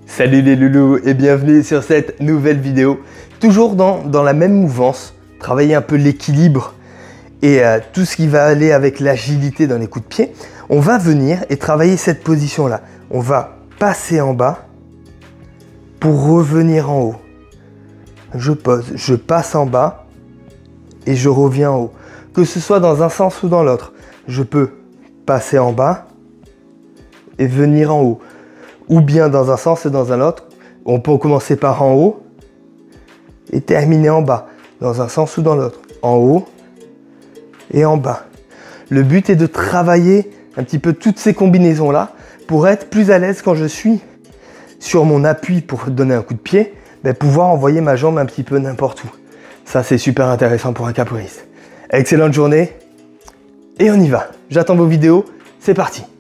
Salut les loulous et bienvenue sur cette nouvelle vidéo. Toujours dans la même mouvance, travailler un peu l'équilibre et tout ce qui va aller avec l'agilité dans les coups de pied. On va venir et travailler cette position-là. On va passer en bas pour revenir en haut. Je pose, je passe en bas et je reviens en haut. Que ce soit dans un sens ou dans l'autre, je peux passer en bas et venir en haut. Ou bien dans un sens et dans un autre. On peut commencer par en haut et terminer en bas, dans un sens ou dans l'autre. En haut et en bas. Le but est de travailler un petit peu toutes ces combinaisons-là pour être plus à l'aise quand je suis sur mon appui pour donner un coup de pied, pouvoir envoyer ma jambe un petit peu n'importe où. Ça, c'est super intéressant pour un capoeiriste. Excellente journée et on y va. J'attends vos vidéos, c'est parti.